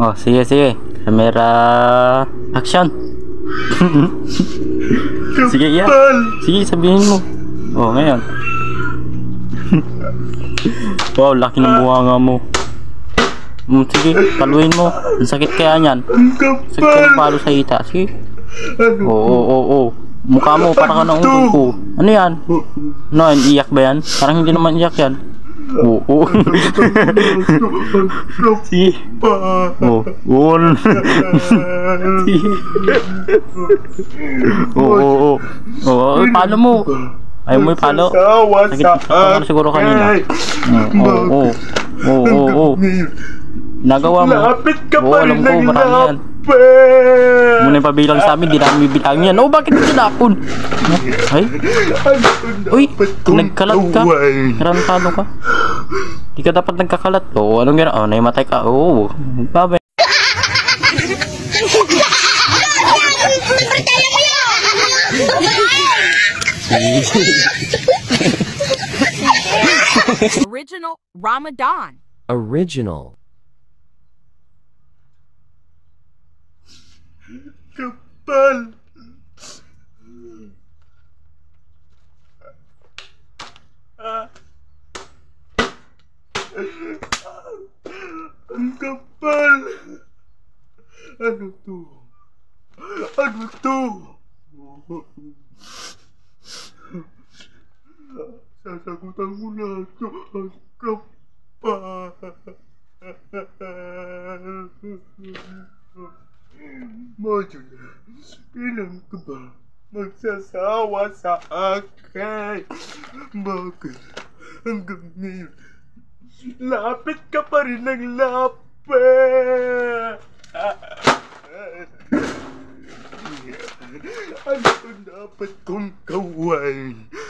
Oh, sige, sige. Camera action. Sige, iya. Sige, sabihin mo. Oh, ngayon. Wow, laki ng buhanga mo. Sige, paluin mo. Ang sakit kaya niyan. Sakit kaya ng palo sa hita. Sige. Oo. Mukha mo, parang ka ng ungkol ko. Ano yan? Ano yan? Iyak ba yan? Parang hindi naman iyak yan. Oo. Sige. Oo. Oo. Palo mo. Ayaw mo ipalo. Sakit ka siguro kanina. Oo. Nagawa mo. Oo, alam ko, marami yan. Muna yung pabilang sa amin, di namin bibilang yan. Oh, bakit tinapon? Ay? Uy, nagkalat ka. Karantado ka. Di ka dapat nagkakalat. Oo, anong gano'n? Oh, naimatay ka. Oo, babay. Original Ramadan. Original. Kapal. Ang kapal. Ano to? Ano to? Sasagutan mo na ito. Ang kapal. Module, kailan ka ba magsasawa sa akin? Bakit hanggang ngayon lapit ka pa rin ng lapit? Ano dapat kong gawin